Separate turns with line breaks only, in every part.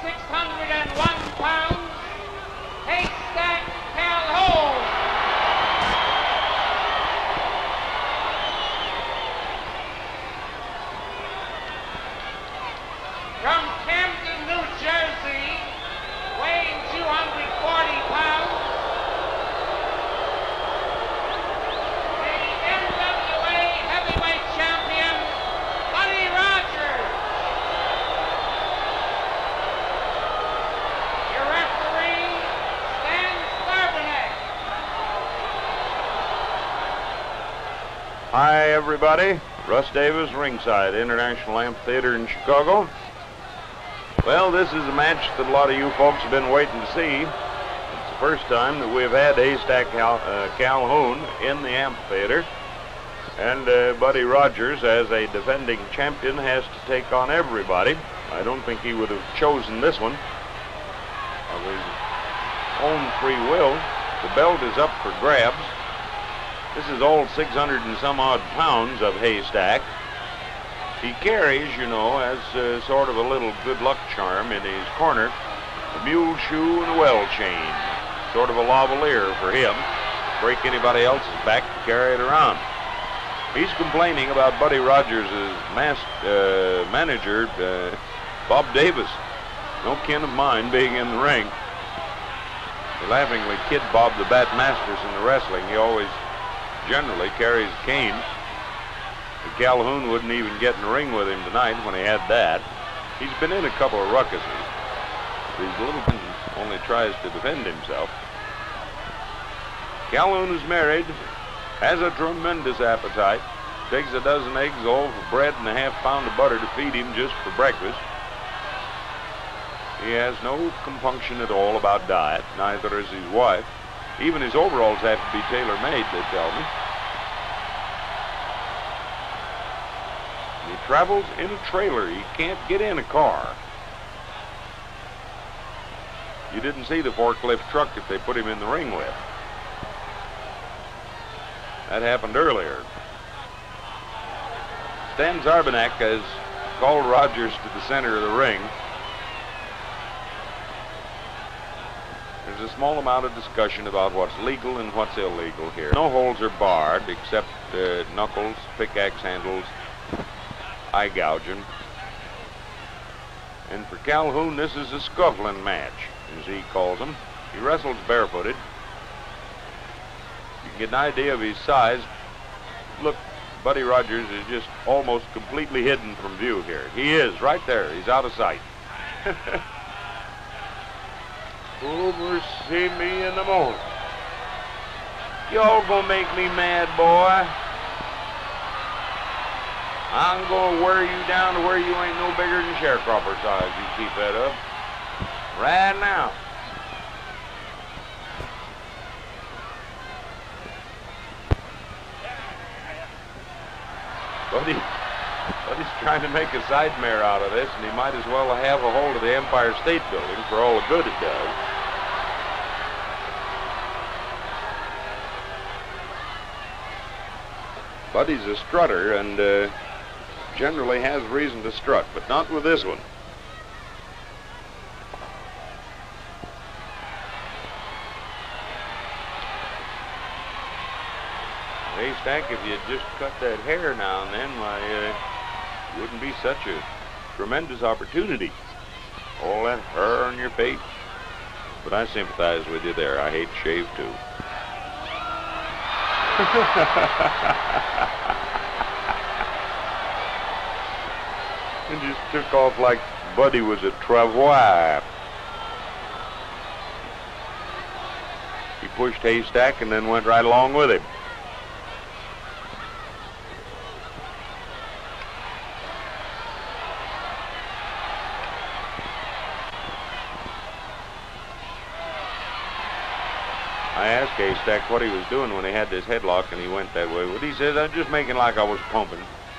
601 pounds, Haystacks Calhoun. From Camden, New Jersey, weighing 240 pounds, the NWA heavyweight champion, Buddy Rogers. Your referee, Stan Starbenek.
Hi, everybody. Russ Davis, ringside, International Amphitheater in Chicago. Well, this is a match that a lot of you folks have been waiting to see. It's the first time that we've had Haystacks Calhoun in the amphitheater. And Buddy Rogers, as a defending champion, has to take on everybody. I don't think he would have chosen this one of his own free will. The belt is up for grabs. This is all 600 and some odd pounds of Haystack. He carries, you know, as sort of a little good luck charm in his corner, a mule shoe and a well chain. Sort of a lavalier for him. Break anybody else's back to carry it around. He's complaining about Buddy Rogers' manager, Bob Davis. No kin of mine being in the ring. They laughingly kid Bob the Bat Masters in the wrestling. He always generally carries a cane. Calhoun wouldn't even get in the ring with him tonight when he had that. He's been in a couple of ruckuses. These little only tries to defend himself. Calhoun is married, has a tremendous appetite, takes a dozen eggs, all for bread and a half-pound of butter to feed him just for breakfast. He has no compunction at all about diet, neither is his wife. Even his overalls have to be tailor-made, they tell me. He travels in a trailer. He can't get in a car. You didn't see the forklift truck that they put him in the ring with. That happened earlier. Stan Starbenek has called Rogers to the center of the ring. There's a small amount of discussion about what's legal and what's illegal here. No holes are barred except knuckles, pickaxe handles, eye gouging. And for Calhoun, this is a scuffling match, as he calls them. He wrestles barefooted. You can get an idea of his size. Look, Buddy Rogers is just almost completely hidden from view here. He is, right there. He's out of sight. Oversee me in the morning. Y'all gonna make me mad, boy. I'm gonna wear you down to where you ain't no bigger than sharecropper size. You keep that up. Right now. Buddy's trying to make a side mare out of this, and he might as well have a hold of the Empire State Building for all the good it does. Buddy's a strutter and generally has reason to strut, but not with this one. Haystack, if you just cut that hair now and then, why, it wouldn't be such a tremendous opportunity. All that hair on your face. But I sympathize with you there. I hate to shave, too. And just took off like Buddy was a travois. He pushed Haystack and then went right along with him. I asked Haystack what he was doing when he had this headlock and he went that way. Well, he says, I'm just making like I was pumping.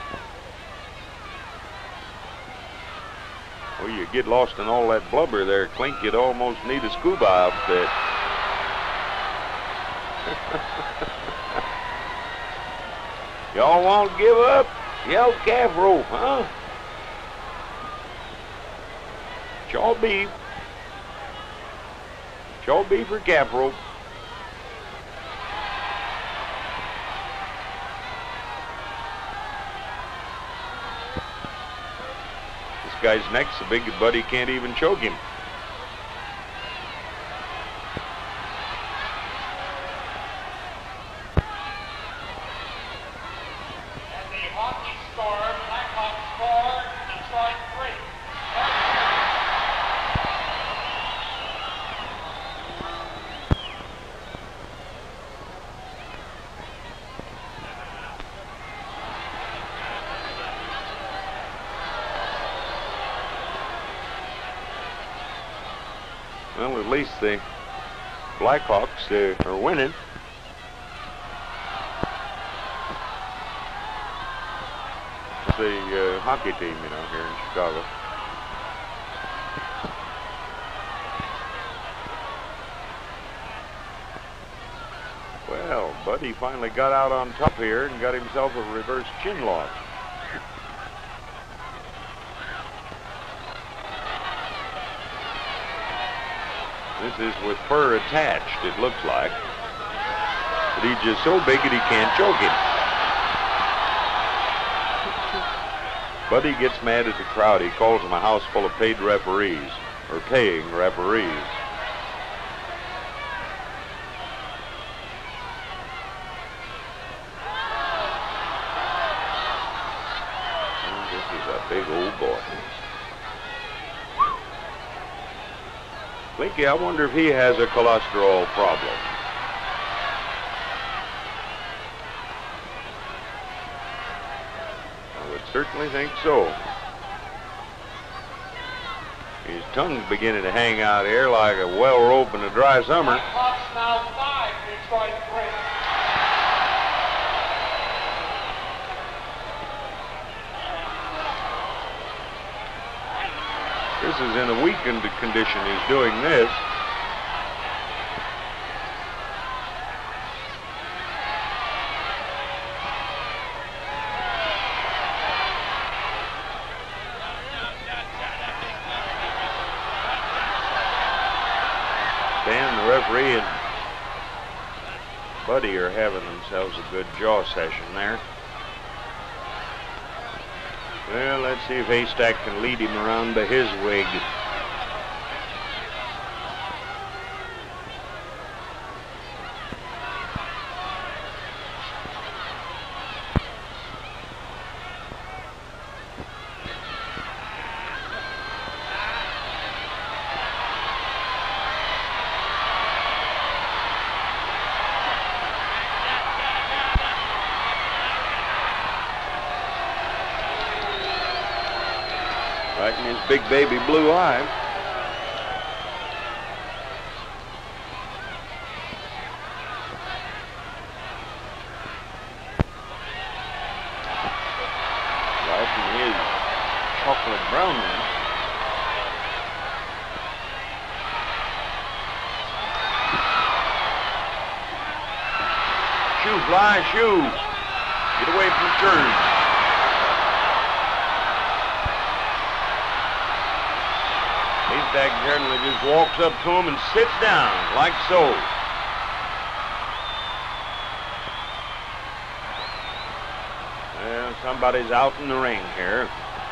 Well, you get lost in all that blubber there, Clink, you'd almost need a scuba outfit. Y'all want to give up? Yell calf rope, huh? Shaw beef. Shaw beef or calf rope. This guy's neck's so big, buddy can't even choke him. Well, at least the Blackhawks are winning. It's a hockey team, you know, here in Chicago. Well, Buddy finally got out on top here and got himself a reverse chin lock. This is with fur attached, it looks like. But he's just so big that he can't choke him. Buddy gets mad at the crowd. He calls them a house full of paid referees, or paying referees. And this is a big old boy. Blinky, I wonder if he has a cholesterol problem. I would certainly think so. His tongue's beginning to hang out here like a well rope in a dry summer.
Blackhawks now 5, Detroit 3.
This is in a weakened condition he's doing this. Dan, the referee, and Buddy are having themselves a good jaw session there. Well, let's see if Haystack can lead him around by his wig. Right in his big baby blue eye. Right in his chocolate brown one. Shoe, fly, shoe. Get away from the turn. Haystack generally just walks up to him and sits down, like so. Well, somebody's out in the ring here.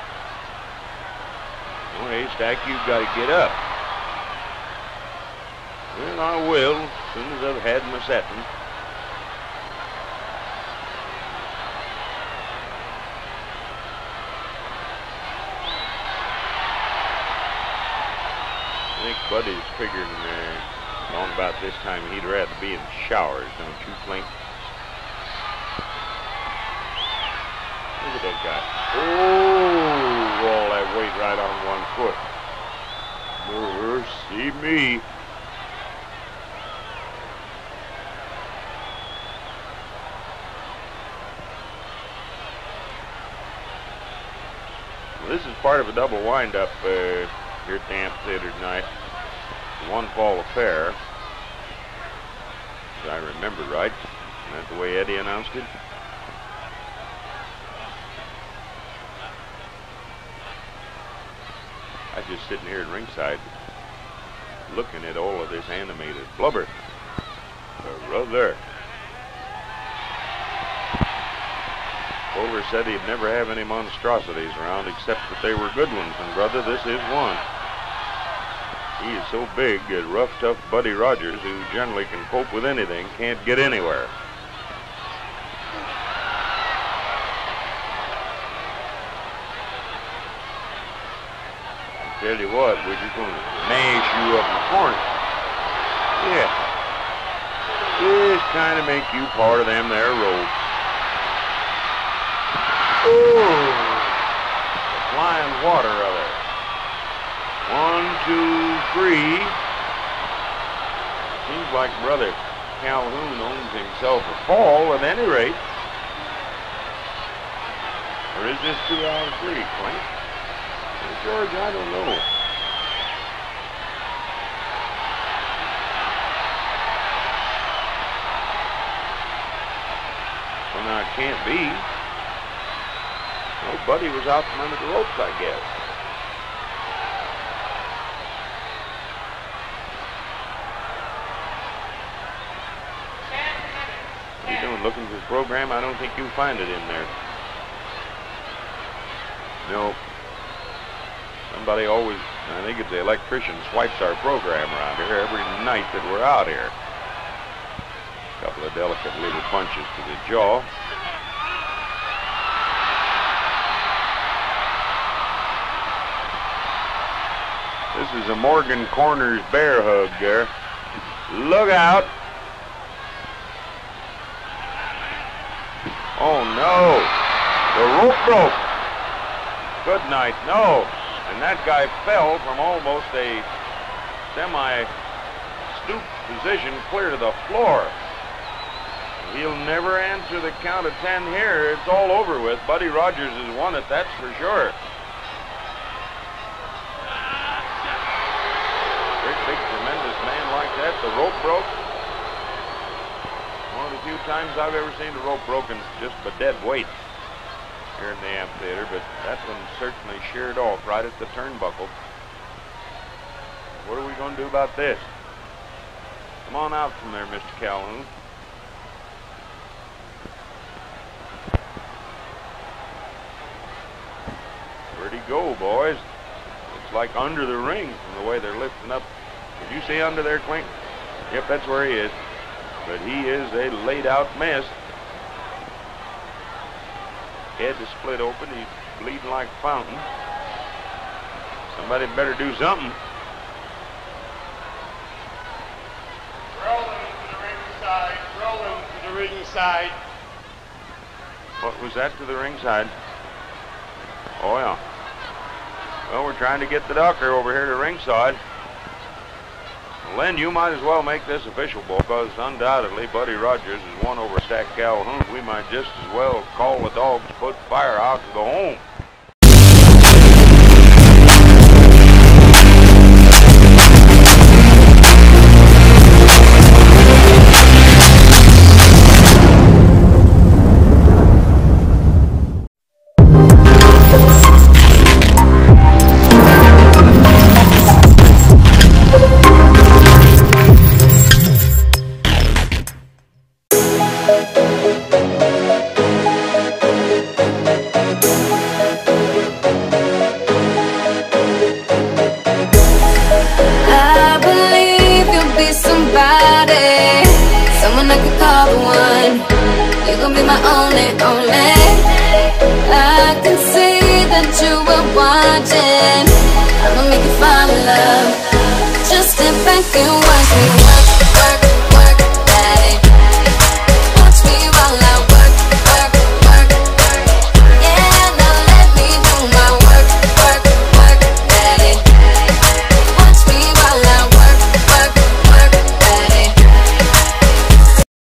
Well, Haystack, you've got to get up. Well, I will, as soon as I've had my setting. I think Buddy's figuring along about this time he'd rather be in the showers, don't you, Flink? Look at that guy. Oh, all that weight right on one foot. Mercy me. Well, this is part of a double wind-up here at the amphitheater tonight. One fall affair, if I remember right. Isn't that the way Eddie announced it? I was just sitting here at ringside looking at all of this animated blubber. Brother. Wvr said he'd never have any monstrosities around except that they were good ones, and brother, this is one. He is so big that rough, tough Buddy Rogers, who generally can cope with anything, can't get anywhere. I tell you what, we're just going to mash you up in the corner. Yeah. Just kind of make you part of them there ropes. Ooh. Flying water of it. 1, 2, 3. Seems like Brother Calhoun owns himself a fall at any rate. Or is this 2 out of 3, Clint? George, I don't know. Well, now it can't be. Well, Buddy was out from under the ropes, I guess. What are you doing, looking for the program? I don't think you'll find it in there. No. Somebody always, I think it's the electrician, swipes our program around here every night that we're out here. A couple of delicate little punches to the jaw. This is a Morgan Corners bear hug there. Look out. Oh no, the rope broke. Good night, no. And that guy fell from almost a semi-stoop position clear to the floor. He'll never answer the count of 10 here. It's all over with. Buddy Rogers has won it, that's for sure. Great big tremendous man like that, the rope broke. One of the few times I've ever seen the rope broken just by dead weight here in the amphitheater, but that one certainly sheared off right at the turnbuckle. What are we going to do about this? Come on out from there, Mr. Calhoun. Where'd he go, boys? It's like under the ring from the way they're lifting up. Did you see under there, Clink? Yep, that's where he is. But he is a laid-out mess. Head is split open. He's bleeding like a fountain. Somebody better do something.
Rolling to the ringside. Rolling to the ringside.
What was that, to the ringside? Oh, yeah. Well, we're trying to get the doctor over here to ringside. Len, you might as well make this official, because undoubtedly Buddy Rogers has won over Haystacks Calhoun. We might just as well call the dogs, put fire out, and go home.
I'ma make you fall in love. Just step back and